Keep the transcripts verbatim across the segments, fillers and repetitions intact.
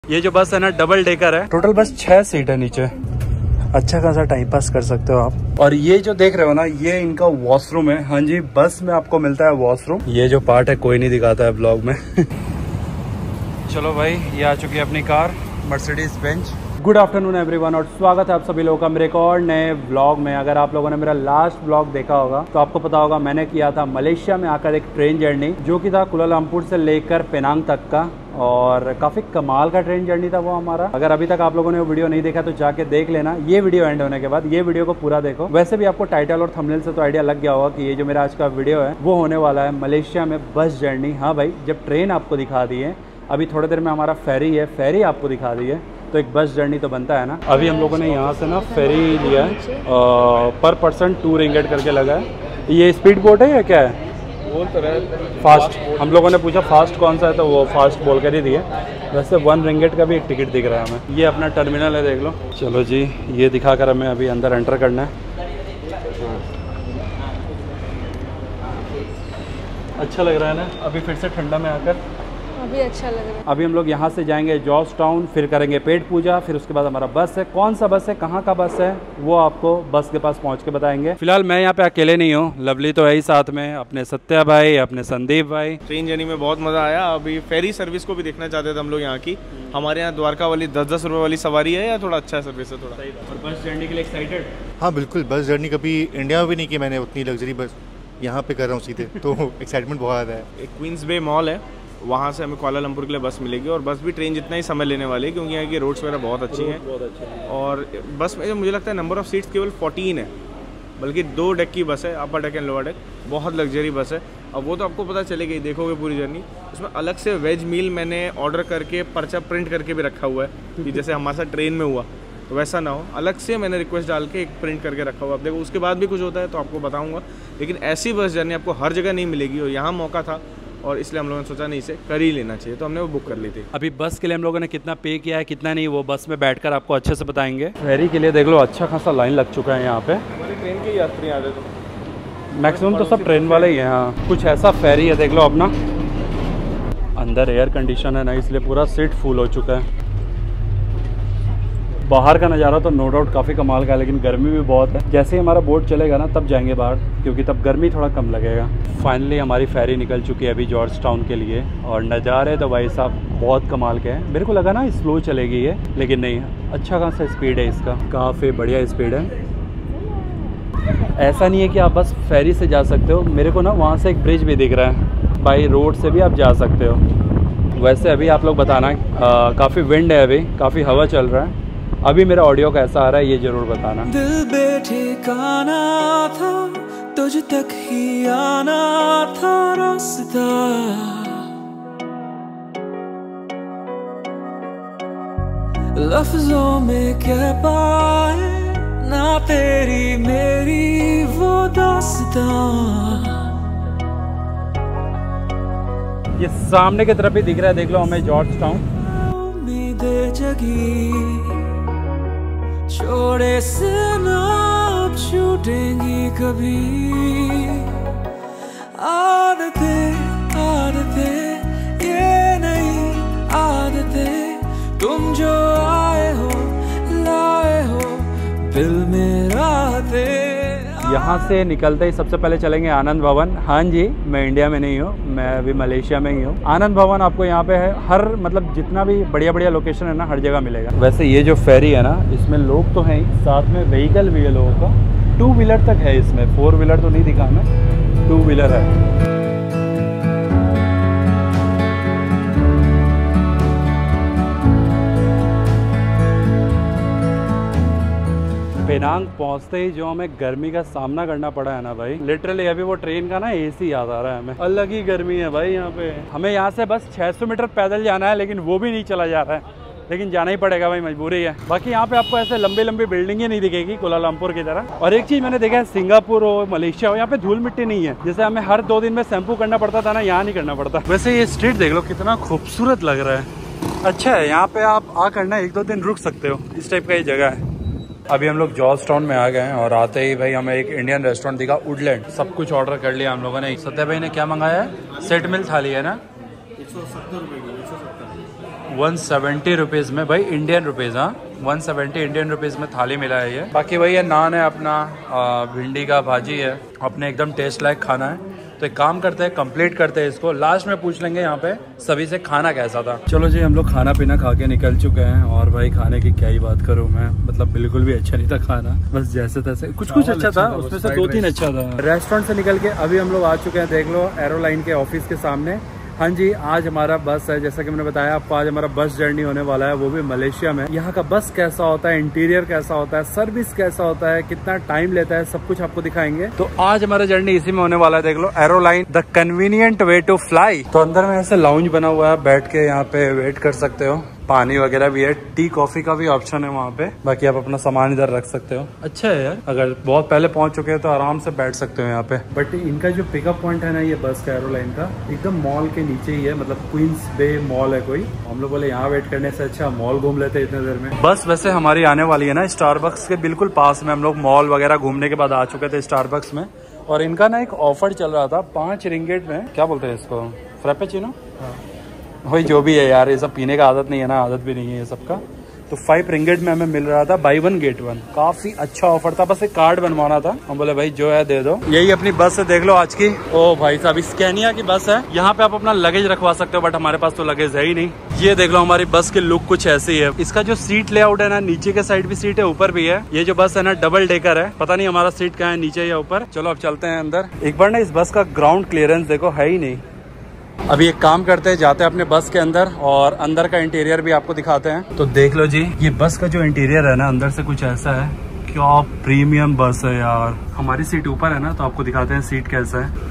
ये जो बस है ना डबल डेकर है, टोटल बस छह सीट है नीचे। अच्छा खासा टाइम पास कर सकते हो आप। और ये जो देख रहे हो ना, ये इनका वॉशरूम है। हाँ जी, बस में आपको मिलता है वॉशरूम। ये जो पार्ट है कोई नहीं दिखाता है ब्लॉग में। चलो भाई, ये आ चुकी है अपनी car Mercedes Benz. Good afternoon everyone और स्वागत है आप सभी लोगों का मेरे एक और नए व्लॉग में। अगर आप लोगों ने मेरा लास्ट व्लॉग देखा होगा तो आपको पता होगा मैंने किया था मलेशिया में आकर एक ट्रेन जर्नी, जो कि था कुलालमपुर से लेकर पेनांग तक का। और काफ़ी कमाल का ट्रेन जर्नी था वो हमारा। अगर अभी तक आप लोगों ने वो वीडियो नहीं देखा तो जाके देख लेना। ये वीडियो एंड होने के बाद ये वीडियो को पूरा देखो। वैसे भी आपको टाइटल और थंबनेल से तो आइडिया लग गया होगा कि ये जो मेरा आज का वीडियो है वो होने वाला है मलेशिया में बस जर्नी। हाँ भाई, जब ट्रेन आपको दिखा दी है, अभी थोड़ी देर में हमारा फेरी है, फेरी आपको दिखा दी है, तो एक बस जर्नी तो बनता है ना। अभी हम लोगों ने यहाँ से ना फेरी लिया है, पर पर्सन टू रिंगेट करके लगा है। ये स्पीड बोट है या क्या है? बोल तो रहे फास्ट। हम लोगों ने पूछा फास्ट कौन सा है तो वो फास्ट बोल कर ही दिए। वैसे वन रिंगेट का भी एक टिकट दिख रहा है हमें। ये अपना टर्मिनल है, देख लो। चलो जी, ये दिखाकर हमें अभी अंदर एंटर करना है। अच्छा लग रहा है ना अभी फिर से ठंडा में आकर? अभी अच्छा लग रहा है। अभी हम लोग यहाँ से जाएंगे जॉर्ज टाउन, फिर करेंगे पेट पूजा, फिर उसके बाद हमारा बस है। कौन सा बस है, कहाँ का बस है, वो आपको बस के पास पहुँच के बताएंगे। फिलहाल मैं यहाँ पे अकेले नहीं हूँ, लवली तो है ही साथ में, अपने सत्या भाई, अपने संदीप भाई। ट्रेन जर्नी में बहुत मजा आया। अभी फेरी सर्विस को भी देखना चाहते थे हम लोग यहाँ की। हमारे यहाँ द्वारका वाली दस दस रुपए वाली सवारी है या थोड़ा अच्छा सर्विस है थोड़ा। और बस जर्नी के लिए एक्साइटेड? हाँ बिल्कुल, बस जर्नी कभी इंडिया में भी नहीं की मैंने उतनी लग्जरी, बस यहाँ पे कर रहा हूँ सीधे, तो एक्साइटमेंट बहुत है। एक क्वींस बे मॉल है, वहाँ से हमें कुआलालंपुर के लिए बस मिलेगी। और बस भी ट्रेन जितना ही समय लेने वाली है, क्योंकि यहाँ की रोड्स वगैरह बहुत अच्छी हैं। बहुत अच्छे हैं। और बस में मुझे लगता है नंबर ऑफ सीट्स केवल फोर्टीन है, बल्कि दो डेक की बस है, upper deck and lower deck. बहुत लग्जरी बस है। अब वो तो आपको पता चलेगा ही, देखोगे पूरी जर्नी। उसमें अलग से वेज मील मैंने ऑर्डर करके पर्चा प्रिंट करके भी रखा हुआ है कि जैसे हमारे साथ ट्रेन में हुआ तो वैसा ना हो। अलग से मैंने रिक्वेस्ट डाल के एक प्रिंट करके रखा हुआ। अब देखो उसके बाद भी कुछ होता है तो आपको बताऊँगा। लेकिन ऐसी बस जर्नी आपको हर जगह नहीं मिलेगी, और यहाँ मौका था और इसलिए हम लोगों ने सोचा नहीं, इसे कर ही लेना चाहिए, तो हमने वो बुक कर ली थी। अभी बस के लिए हम लोगों ने कितना पे किया है कितना नहीं, वो बस में बैठकर आपको अच्छे से बताएंगे। फेरी के लिए देख लो अच्छा खासा लाइन लग चुका है यहाँ पे। हमारी ट्रेन के यात्री आ रहे थे, मैक्सिमम तो सब ट्रेन वाले ही हैं। हाँ, कुछ ऐसा फेरी है, देख लो अपना। अंदर एयर कंडीशन है ना, इसलिए पूरा सीट फुल हो चुका है। बाहर का नज़ारा तो नो डाउट काफ़ी कमाल का है, लेकिन गर्मी भी बहुत है। जैसे ही हमारा बोट चलेगा ना तब जाएंगे बाहर, क्योंकि तब गर्मी थोड़ा कम लगेगा। फाइनली हमारी फेरी निकल चुकी है अभी जॉर्ज टाउन के लिए, और नज़ारे तो भाई साहब बहुत कमाल के हैं। मेरे को लगा ना स्लो चलेगी ये, लेकिन नहीं, अच्छा खासा स्पीड है इसका, काफ़ी बढ़िया स्पीड है। ऐसा नहीं है कि आप बस फेरी से जा सकते हो, मेरे को ना वहाँ से एक ब्रिज भी दिख रहा है, बाई रोड से भी आप जा सकते हो। वैसे अभी आप लोग बताना, काफ़ी विंड है, अभी काफ़ी हवा चल रहा है। अभी मेरा ऑडियो कैसा आ रहा है ये जरूर बताना। दिल बेठिकाना था, तुझ तक ही आना था रास्ता। लफ्जों में कह पाए ना तेरी मेरी वो दास्तां। ये सामने की तरफ ही दिख रहा है, देख लो हमें जॉर्ज टाउन। उम्मीदें जगी छोड़े से ना अब छूटेंगी कभी। आदतें आदतें ये नहीं आदतें, तुम जो आए हो लाए हो दिल में राहतें। यहाँ से निकलते ही सबसे पहले चलेंगे आनंद भवन। हाँ जी, मैं इंडिया में नहीं हूँ, मैं अभी मलेशिया में ही हूँ। आनंद भवन आपको यहाँ पे है, हर मतलब जितना भी बढ़िया बढ़िया लोकेशन है ना, हर जगह मिलेगा। वैसे ये जो फेरी है ना, इसमें लोग तो हैं ही, साथ में व्हीकल भी है लोगों का। टू व्हीलर तक है इसमें, फोर व्हीलर तो नहीं दिखा हमें, टू व्हीलर है। पेनांग पहुंचते ही जो हमें गर्मी का सामना करना पड़ा है ना भाई, लिटरली अभी वो ट्रेन का ना एसी याद आ रहा है हमें। अलग ही गर्मी है भाई यहाँ पे। हमें यहाँ से बस छह सौ मीटर पैदल जाना है, लेकिन वो भी नहीं चला जा रहा है, लेकिन जाना ही पड़ेगा भाई, मजबूरी है। बाकी यहाँ पे आपको ऐसे लंबी लंबी बिल्डिंगें नहीं दिखेगी कुलालमपुर की तरह। और एक चीज मैंने देखा है, सिंगापुर हो मलेशिया हो, यहाँ पे धूल मिट्टी नहीं है। जैसे हमें हर दो दिन में शैम्पू करना पड़ता था ना, यहाँ नहीं करना पड़ता। वैसे ये स्ट्रीट देख लो कितना खूबसूरत लग रहा है। अच्छा है, यहाँ पे आप आ करना एक दो दिन रुक सकते हो, इस टाइप का ये जगह है। अभी हम लोग जॉर्ज टाउन में आ गए हैं, और आते ही भाई हमें एक इंडियन रेस्टोरेंट दिखा, वुडलैंड। सब कुछ ऑर्डर कर लिया हम लोगों ने। सत्या भाई ने क्या मंगाया है? सेट मिल थाली है ना, एक सौ सत्तर रुपये की। वन सेवेंटी रुपीज़ में भाई, इंडियन रुपीज़। हाँ, वन सेवेंटी इंडियन रुपीज़ में थाली मिला है ये। बाकी वही है, नान है अपना, भिंडी का भाजी है अपने, एकदम टेस्ट लायक खाना है। तो एक काम करते हैं, कंप्लीट करते हैं इसको, लास्ट में पूछ लेंगे यहाँ पे सभी से खाना कैसा था। चलो जी, हम लोग खाना पीना खा के निकल चुके हैं और भाई खाने की क्या ही बात करूँ मैं, मतलब बिल्कुल भी अच्छा नहीं था खाना, बस जैसे तैसे। कुछ कुछ अच्छा था, उसमें से दो तीन अच्छा था। रेस्टोरेंट से निकल के अभी हम लोग आ चुके हैं, देख लो एरोलाइन के ऑफिस के सामने। हाँ जी, आज हमारा बस है, जैसा कि मैंने बताया आपको, आज हमारा बस जर्नी होने वाला है, वो भी मलेशिया में। यहाँ का बस कैसा होता है, इंटीरियर कैसा होता है, सर्विस कैसा होता है, कितना टाइम लेता है, सब कुछ आपको दिखाएंगे। तो आज हमारा जर्नी इसी में होने वाला है, देख लो Aeroline, the convenient way to fly. तो अंदर में ऐसे लाउंज बना हुआ है, बैठ के यहाँ पे वेट कर सकते हो, पानी वगैरह भी है, टी कॉफी का भी ऑप्शन है वहाँ पे। बाकी आप अपना सामान इधर रख सकते हो। अच्छा है यार, अगर बहुत पहले पहुंच चुके हैं तो आराम से बैठ सकते हो यहाँ पे। बट इनका जो पिकअप पॉइंट है ना, ये बस का एरोलाइन का एकदम मॉल के नीचे ही है, मतलब क्वींस बे मॉल है कोई। हम लोग बोले यहाँ वेट करने से अच्छा मॉल घूम लेते हैं इतने देर में। बस वैसे हमारी आने वाली है ना स्टारबक्स के बिल्कुल पास में। हम लोग मॉल वगैरह घूमने के बाद आ चुके थे स्टारबक्स में, और इनका ना एक ऑफर चल रहा था पाँच रिंगेट में, क्या बोलते हैं इसको, फ्रैपेचिनो। वही जो भी है यार, ये सब पीने का आदत नहीं है ना, आदत भी नहीं है ये सबका। तो फाइव रिंगेट में हमें मिल रहा था बाई वन गेट वन, काफी अच्छा ऑफर था। बस एक कार्ड बनवाना था, हम बोले भाई जो है दे दो। यही अपनी बस है, देख लो आज की। ओ भाई साहब, स्कैनिया की बस है, यहाँ पे आप अपना लगेज रखवा सकते हो, बट हमारे पास तो लगेज है ही नहीं। ये देख लो हमारी बस की लुक कुछ ऐसी है। इसका जो सीट लेआउट है ना, नीचे के साइड भी सीट है, ऊपर भी है। ये जो बस है ना डबल डेकर है, पता नहीं हमारा सीट कहाँ है, नीचे या ऊपर। चलो अब चलते हैं अंदर। एक बार ना इस बस का ग्राउंड क्लियरेंस देखो, है ही नहीं। अभी एक काम करते हैं, जाते हैं अपने बस के अंदर और अंदर का इंटीरियर भी आपको दिखाते हैं। तो देख लो जी, ये बस का जो इंटीरियर है ना, अंदर से कुछ ऐसा है। क्या प्रीमियम बस है यार। हमारी सीट ऊपर है ना, तो आपको दिखाते हैं सीट कैसा है।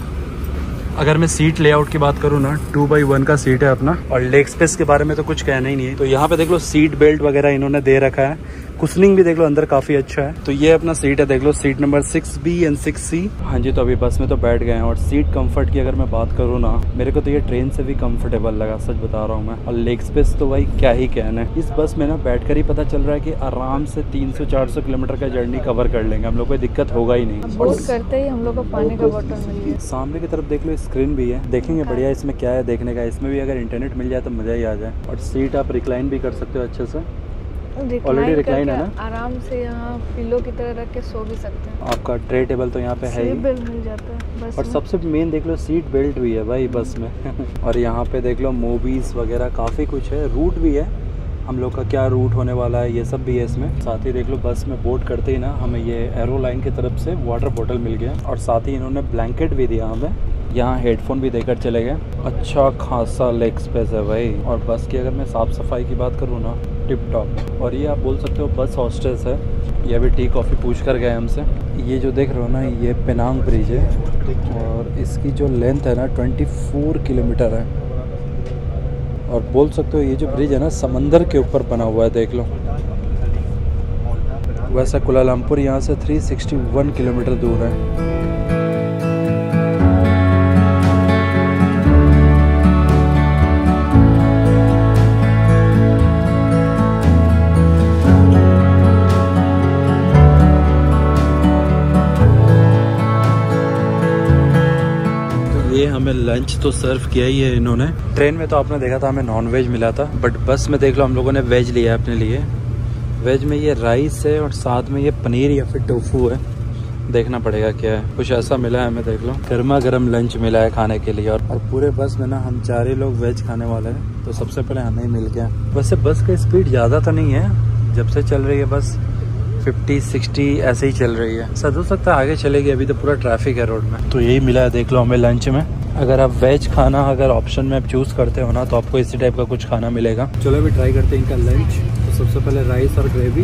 अगर मैं सीट लेआउट की बात करूँ ना, टू बाई वन का सीट है अपना, और लेग स्पेस के बारे में तो कुछ कहना ही नहीं है। तो यहाँ पे देख लो सीट बेल्ट वगैरह इन्होंने दे रखा है, कुशनिंग भी देख लो अंदर काफी अच्छा है। तो ये अपना सीट है, देख लो seat number six B and six C. हाँ जी, तो अभी बस में तो बैठ गए हैं, और सीट कंफर्ट की अगर मैं बात करूँ ना, मेरे को तो ये ट्रेन से भी कंफर्टेबल लगा, सच बता रहा हूँ मैं। और लेग स्पेस तो भाई क्या ही कहना है। इस बस में ना बैठ कर ही पता चल रहा है कि आराम से तीन सौ चार सौ किलोमीटर का जर्नी कवर कर लेंगे हम लोग, कोई दिक्कत होगा ही नहीं। बोर्ड करते ही हम लोग को पानी का बोतल मिल गया। सामने की तरफ देख लो स्क्रीन भी है, देखेंगे बढ़िया इसमें क्या है देखने का। इसमें भी अगर इंटरनेट मिल जाए तो मजा ही आ जाए। और सीट आप रिक्लाइन भी कर सकते हो अच्छे से, ऑलरेडी रिक्लाइन है ना, आराम से यहाँ पिलो की तरह रख के सो भी सकते हैं। आपका ट्रे टेबल तो यहाँ पे है ही, बेल्ट मिल जाता है बस। और सबसे मेन देख लो सीट बेल्ट भी है भाई बस में। और यहाँ पे देख लो मूवीज वगैरह काफ़ी कुछ है, रूट भी है, हम लोग का क्या रूट होने वाला है ये सब भी है इसमें। साथ ही देख लो बस में बोर्ड करते ही ना हमें ये एरोलाइन की तरफ से वाटर बोतल मिल गया, और साथ ही इन्होंने ब्लैंकेट भी दिया हमें। यहाँ हेडफोन भी देकर चले गए। अच्छा खासा लेग स्पेस है भाई। और बस की अगर मैं साफ़ सफाई की बात करूँ ना, टिप टॉप। और ये आप बोल सकते हो बस हॉस्टेस है। ये अभी टी कॉफ़ी पूछ कर गए हमसे। ये जो देख रहे हो ना, ये पेनांग ब्रिज है, और इसकी जो लेंथ है ना चौबीस किलोमीटर है। और बोल सकते हो ये जो ब्रिज है ना समंदर के ऊपर बना हुआ है, देख लो। वैसे कुलालमपुर यहाँ से तीन सौ इकसठ किलोमीटर दूर है। ये हमें लंच तो सर्व किया ही है इन्होंने। ट्रेन में तो आपने देखा था हमें नॉन वेज मिला था, बट बस में देख लो हम लोगों ने वेज लिया है अपने लिए। वेज में ये राइस है और साथ में ये पनीर या फिर टोफू है, देखना पड़ेगा क्या है। कुछ ऐसा मिला है हमें, देख लो गर्मा गर्म लंच मिला है खाने के लिए। और, और पूरे बस में ना हम चार ही लोग वेज खाने वाले हैं, तो सबसे पहले हमें मिल गया। वैसे बस का स्पीड ज़्यादा तो नहीं है, जब से चल रही है बस पचास साठ ऐसे ही चल रही है। सद हो सकता है आगे चलेगी, अभी तो पूरा ट्रैफिक है रोड में। तो यही मिला है देख लो हमें लंच में। अगर आप वेज खाना अगर ऑप्शन में आप चूज़ करते हो ना, तो आपको इसी टाइप का कुछ खाना मिलेगा। चलो अभी ट्राई करते हैं इनका लंच। तो सबसे पहले राइस और ग्रेवी,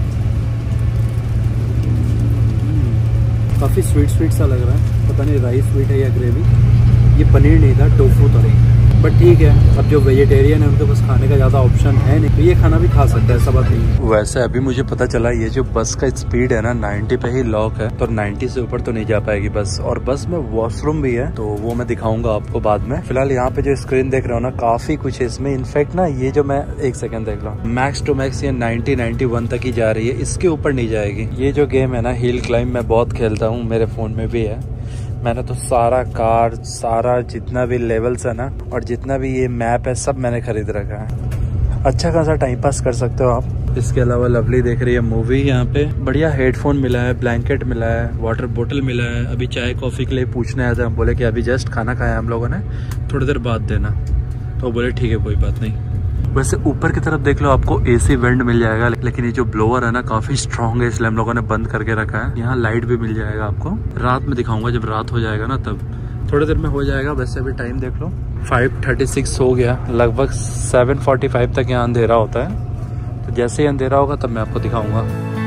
काफ़ी स्वीट स्वीट सा लग रहा है, पता नहीं राइस स्वीट है या ग्रेवी। ये पनीर नहीं था, टोफू था, बट ठीक है। अब जो वेजिटेरियन है उनके पास खाने का ज़्यादा ऑप्शन है नहीं, तो ये खाना भी खा सकता है, ऐसा बात नहीं। वैसे अभी मुझे पता चला ये जो बस का स्पीड है ना नब्बे पे ही लॉक है, तो नब्बे से ऊपर तो नहीं जा पाएगी बस। और बस में वॉशरूम भी है, तो वो मैं दिखाऊंगा आपको बाद में। फिलहाल यहाँ पे जो स्क्रीन देख रहे हो ना, काफी कुछ है इसमें। इनफैक्ट ना ये जो मैं एक सेकंड देख रहा हूँ, मैक्स टू मैक्स ये नाइनटी नाइनटी वन तक ही जा रही है, इसके ऊपर नहीं जाएगी। ये जो गेम है ना हिल क्लाइंब, मैं बहुत खेलता हूँ, मेरे फोन में भी है। मैंने तो सारा कार, सारा जितना भी लेवल्स है ना और जितना भी ये मैप है सब मैंने खरीद रखा है। अच्छा खासा टाइम पास कर सकते हो आप। इसके अलावा लवली देख रही है मूवी यहाँ पे। बढ़िया हेडफोन मिला है, ब्लैंकेट मिला है, वाटर बोतल मिला है। अभी चाय कॉफ़ी के लिए पूछने आया था, हम बोले कि अभी जस्ट खाना खाया हम लोगों ने, थोड़ी देर बाद देना। तो बोले ठीक है कोई बात नहीं। वैसे ऊपर की तरफ देख लो आपको एसी वेंट मिल जाएगा, लेकिन ये जो ब्लोअर है ना काफी स्ट्रॉन्ग है, इसलिए हम लोगों ने बंद करके रखा है। यहाँ लाइट भी मिल जाएगा आपको, रात में दिखाऊंगा जब रात हो जाएगा ना, तब थोड़ी देर में हो जाएगा। वैसे अभी टाइम देख लो फाइव थर्टी सिक्स हो गया, लगभग सेवन फोर्टी फाइव तक यहाँ अंधेरा होता है। तो जैसे ही अंधेरा होगा तब मैं आपको दिखाऊंगा।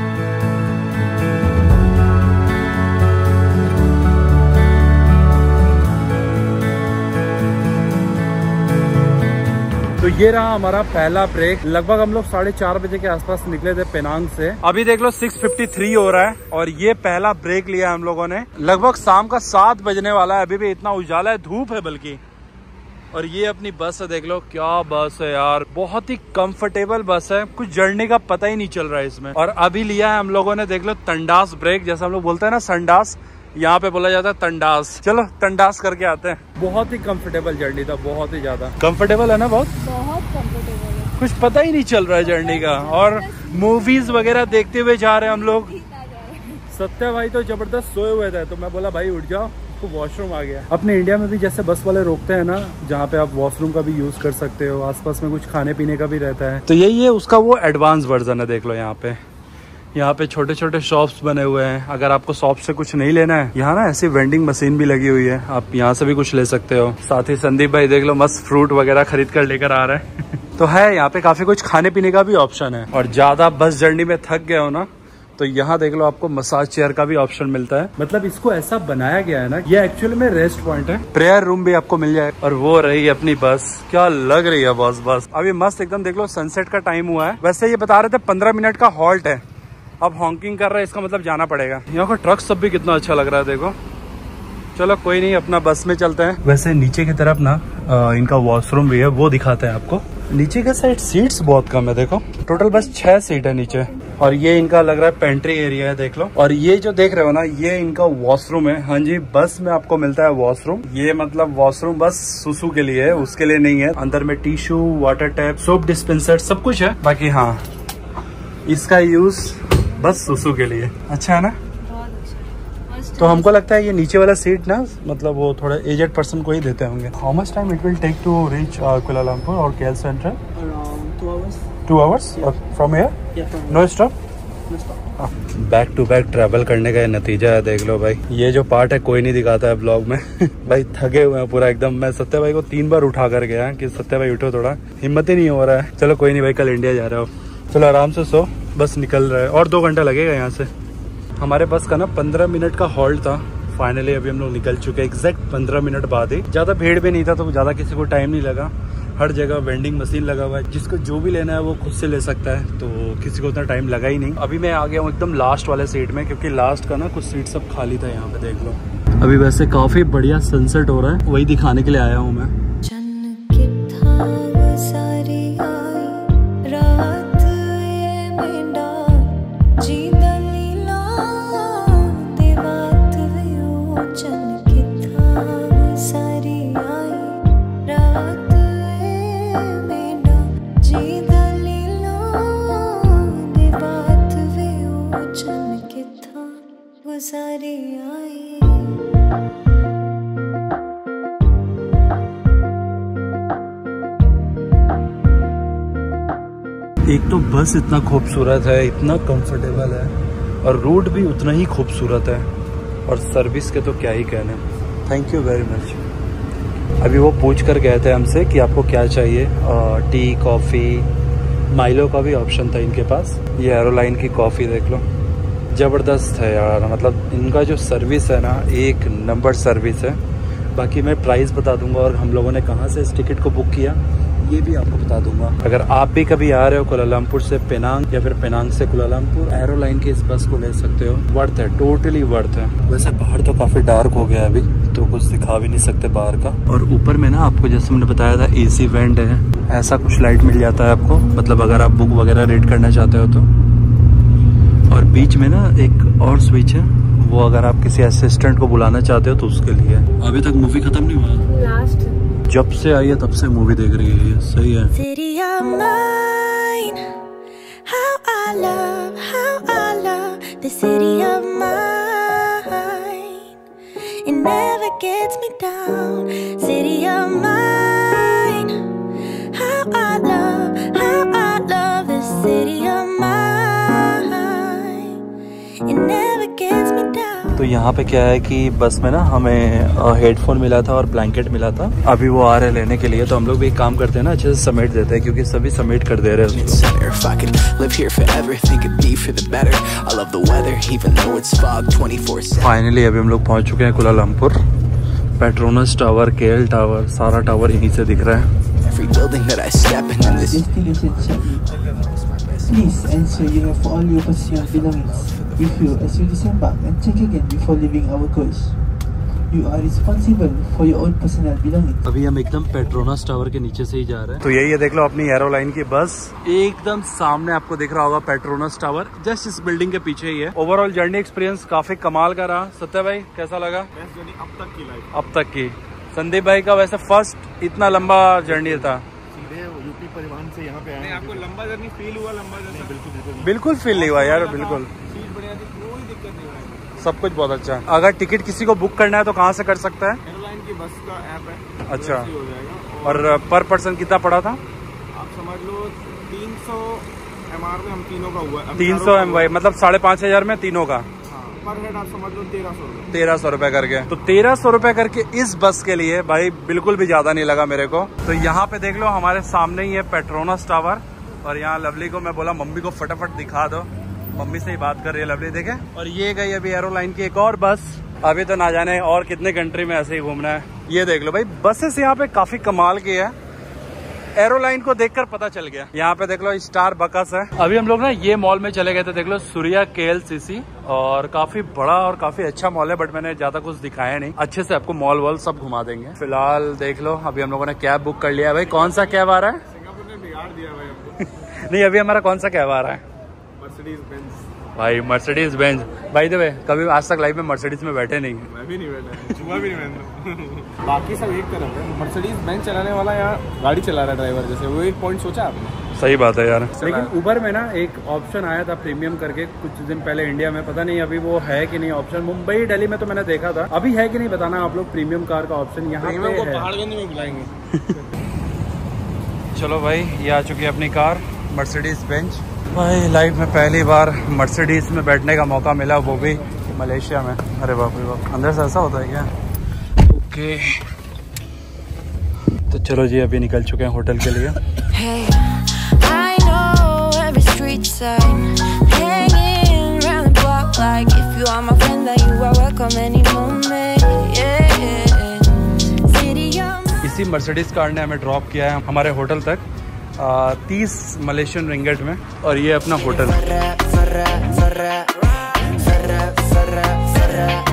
तो ये रहा हमारा पहला ब्रेक। लगभग हम लोग साढ़े चार बजे के आसपास निकले थे पेनांग से। अभी देख लो सिक्स फिफ्टी थ्री हो रहा है और ये पहला ब्रेक लिया हम लोगों ने। लगभग शाम का सात बजने वाला है, अभी भी इतना उजाला है, धूप है बल्कि। और ये अपनी बस है, देख लो क्या बस है यार, बहुत ही कंफर्टेबल बस है, कुछ जर्नी का पता ही नहीं चल रहा है इसमें। और अभी लिया है हम लोगों ने, देख लो तंडास ब्रेक, जैसा हम लोग बोलते हैं ना संडास, यहाँ पे बोला जाता है तंडास। चलो तंडास करके आते हैं। बहुत ही कंफर्टेबल जर्नी था, बहुत ही ज्यादा कंफर्टेबल है ना, बहुत बहुत कंफर्टेबल है, कुछ पता ही नहीं चल रहा है जर्नी का। और मूवीज वगैरह देखते हुए जा रहे हैं हम लोग। सत्या भाई तो जबरदस्त सोए हुए थे, तो मैं बोला भाई उठ जाओ, तो वॉशरूम आ गया। अपने इंडिया में भी जैसे बस वाले रोकते हैं ना, जहाँ पे आप वॉशरूम का भी यूज कर सकते हो, आसपास में कुछ खाने पीने का भी रहता है, तो यही है उसका वो एडवांस वर्जन है। देख लो यहाँ पे, यहाँ पे छोटे छोटे शॉप्स बने हुए हैं। अगर आपको शॉप से कुछ नहीं लेना है, यहाँ ना ऐसी वेंडिंग मशीन भी लगी हुई है, आप यहाँ से भी कुछ ले सकते हो। साथ ही संदीप भाई देख लो मस्त फ्रूट वगैरह खरीद कर लेकर आ रहे हैं। तो है यहाँ पे काफी कुछ खाने पीने का भी ऑप्शन है। और ज्यादा बस जर्नी में थक गए हो ना, तो यहाँ देख लो आपको मसाज चेयर का भी ऑप्शन मिलता है। मतलब इसको ऐसा बनाया गया है ना, ये एक्चुअली में रेस्ट पॉइंट है। प्रेयर रूम भी आपको मिल जाए। और वो रही अपनी बस, क्या लग रही है बस। बस अभी मस्त एकदम देख लो, सनसेट का टाइम हुआ है। वैसे ये बता रहे थे पंद्रह मिनट का हॉल्ट है, अब हॉकिंग कर रहा है, इसका मतलब जाना पड़ेगा। यहाँ का ट्रक सब भी कितना अच्छा लग रहा है, देखो। चलो कोई नहीं, अपना बस में चलते हैं। वैसे नीचे की तरफ ना आ, इनका वॉशरूम भी है, वो दिखाते हैं आपको। नीचे के साइड सीट्स बहुत कम है, देखो टोटल बस छह सीट है नीचे। और ये इनका लग रहा है पेंट्री एरिया है, देख लो। और ये जो देख रहे हो ना, ये इनका वॉशरूम है। हाँ जी, बस में आपको मिलता है वॉशरूम। ये मतलब वॉशरूम बस सुसु के लिए है, उसके लिए नहीं है। अंदर में tissue, water tap, soap dispenser सब कुछ है। बाकी हाँ, इसका यूज बस सुसु के लिए। अच्छा है ना, तो हमको लगता है ये नीचे वाला सीट ना, मतलब वो थोड़ा एजेड पर्सन को ही देते होंगे। How much time it will take to reach Kuala Lumpur और KL central? Around two hours. Two hours from here? Yeah, from no stop? no stop. Back to back travel करने का ये नतीजा है, देख लो भाई। ये जो पार्ट है कोई नहीं दिखाता है ब्लॉग में। भाई थके हुए हैं पूरा एकदम। मैं सत्या भाई को तीन बार उठा कर गया कि सत्या भाई उठो, थोड़ा हिम्मत ही नहीं हो रहा है। चलो कोई नहीं भाई, कल इंडिया जा रहे हो, चलो आराम से सो, बस निकल रहा है। और दो घंटा लगेगा यहाँ से। हमारे बस का ना पंद्रह मिनट का हॉल्ट था। फाइनली अभी हम लोग निकल चुके हैं, एग्जैक्ट पंद्रह मिनट बाद ही। ज्यादा भीड़ भी नहीं था, तो ज्यादा किसी को टाइम नहीं लगा। हर जगह वेंडिंग मशीन लगा हुआ है, जिसको जो भी लेना है वो खुद से ले सकता है, तो किसी को उतना टाइम लगा ही नहीं। अभी मैं आ गया हूँ एकदम लास्ट वाले सीट में, क्योंकि लास्ट का ना कुछ सीट सब खाली था। यहाँ पे देख लो, अभी वैसे काफी बढ़िया सनसेट हो रहा है, वही दिखाने के लिए आया हूँ मैं। एक तो बस इतना खूबसूरत है, इतना कंफर्टेबल है, और रूट भी उतना ही खूबसूरत है, और सर्विस के तो क्या ही कहने। Thank you very much. अभी वो पूछ कर गए थे हमसे कि आपको क्या चाहिए, टी, कॉफ़ी, माइलो का भी ऑप्शन था इनके पास। ये एरोलाइन की कॉफ़ी देख लो, ज़बरदस्त है यार। मतलब इनका जो सर्विस है ना, एक नंबर सर्विस है। बाकी मैं प्राइस बता दूंगा, और हम लोगों ने कहाँ से इस टिकट को बुक किया ये भी आपको बता दूंगा। अगर आप भी कभी आ रहे हो कुआलालंपुर से पेनांग, या फिर पेनांग से कुआलालंपुर, एरोलाइन की इस बस को ले सकते हो। वर्थ है, टोटली वर्थ है। वैसे बाहर तो काफी डार्क हो गया है अभी, तो कुछ दिखा भी नहीं सकते बाहर का। और ऊपर में ना आपको जैसे मैंने बताया था एसी वेंट है, ऐसा कुछ लाइट मिल जाता है आपको, मतलब अगर आप बुक वगैरह रीड करना चाहते हो तो। और बीच में ना एक और स्विच है, वो अगर आप किसी असिस्टेंट को बुलाना चाहते हो तो उसके लिए। अभी तक मूवी खत्म नहीं हुआ, लास्ट जब से आई है तब से मूवी देख रही है ये। सही है। City of mine, how I love, how I love the city of mine. It never gets me down. City of mine, how I love, how I love the city of mine. It never gets me down. तो यहाँ पे क्या है कि bस में ना हमें headphone मिला था और ब्लैंकेट मिला था। अभी वो आ रहे हैं लेने के लिए, तो हम लोग भी एक काम करते हैं ना, अच्छे से समेट देते हैं क्योंकि सभी समेट कर दे रहे हैं उसको। फाइनली अभी हम लोग पहुँच चुके हैं Kuala Lumpur. Petronas tower, KL tower, सारा टावर यहीं से दिख रहा है। Please ensure you have all your personal belongings with you as you disembark and check again before leaving our coach. You are responsible for your own personal belongings. अभी हम एकदम Petronas tower के नीचे से ही जा रहे हैं। तो यही है, देख लो अपनी एरोलाइन की बस एकदम सामने आपको दिख रहा होगा पेट्रोनस टावर, जस्ट इस बिल्डिंग के पीछे ही है। ओवरऑल जर्नी एक्सपीरियंस काफी कमाल का रहा। सत्य भाई कैसा लगा? बेस्ट जर्नी अब तक की लाइफ। अब तक की। संदीप भाई का वैसे फर्स्ट इतना लंबा जर्नी था। यूपी परिवहन से यहाँ पे आए। आपको लंबा जर्नी फील हुआ? लंबा जर्नी बिल्कुल बिल्कुल बिल्कुल फील नहीं हुआ यार, बिल्कुल सीट बढ़िया थी, कोई दिक्कत नहीं हुई, सब कुछ बहुत अच्छा है। अगर टिकट किसी को बुक करना है तो कहाँ से कर सकता है? एयरलाइन की बस का ऐप है। अच्छा, हो जाएगा। और और पर पर्सन कितना पड़ा था? आप समझ लो तीन सौ एम आर में हम तीनों का हुआ। तीन सौ एम वाई मतलब साढ़े पाँच हजार में तीनों का। पर हेड आप समझ लो तेरह सौ रुपए तेरह सौ रुपए करके। तो तेरह सौ रुपए करके इस बस के लिए भाई बिल्कुल भी ज्यादा नहीं लगा मेरे को। तो यहाँ पे देख लो हमारे सामने ही है पेट्रोनस टावर, और यहाँ लवली को मैं बोला मम्मी को फटाफट दिखा दो, मम्मी से ही बात कर रही है लवली, देखे। और ये गई अभी एरोलाइन की एक और बस। अभी तो ना जाने और कितने कंट्री में ऐसे ही घूमना है। ये देख लो भाई बसेस यहाँ पे काफी कमाल की है, एरोलाइन को देखकर पता चल गया। यहाँ पे देख लो स्टार बकस है। अभी हम लोग ना ये मॉल में चले गए थे, देख लो सूर्या केएलसीसी, और काफी बड़ा और काफी अच्छा मॉल है, बट मैंने ज्यादा कुछ दिखाया नहीं। अच्छे से आपको मॉल वॉल सब घुमा देंगे। फिलहाल देख लो अभी हम लोगों ने कैब बुक कर लिया है। भाई कौन सा कैब आ रहा है? सिंगापुर ने बिगाड़ दिया भाई हमको। नहीं, अभी हमारा कौन सा कैब आ रहा है? मर्सिडीज बेंज भाई मर्सिडीज बेंज। भाई द वे कभी आज तक लाइफ में मर्सिडीज में बैठे नहीं। मैं भी नहीं बैठा, जुआ भी नहीं बैठा। बाकी सब एक तरफ है, मर्सिडीज बेंच चलाने वाला यहाँ गाड़ी चला रहा है ड्राइवर जैसे, वो एक पॉइंट सोचा आपने? सही बात है यार। लेकिन उबर में ना एक ऑप्शन आया था प्रीमियम करके कुछ दिन पहले इंडिया में, पता नहीं अभी वो है कि नहीं ऑप्शन। मुंबई दिल्ली में तो मैंने देखा था, अभी है कि नहीं बताना आप लोग। प्रीमियम कार का ऑप्शन यहाँ पे है। पहाड़गंज में बुलाएंगे। चलो भाई ये आ चुकी है अपनी कार मर्सिडीज बेंच। भाई लाइफ में पहली बार मर्सिडीज में बैठने का मौका मिला, वो भी मलेशिया में। अरे बाप रे बाप, अंदर से ऐसा होता है क्या? ओके तो चलो जी अभी निकल चुके हैं होटल के लिए। Hey, I know every street sign, hanging around the block like if you are my friend that you are welcome any moment. Yeah, city of इसी मर्सिडीज कार ने हमें ड्रॉप किया है हमारे होटल तक तीस मलेशियन रिंगट में, और ये अपना होटल।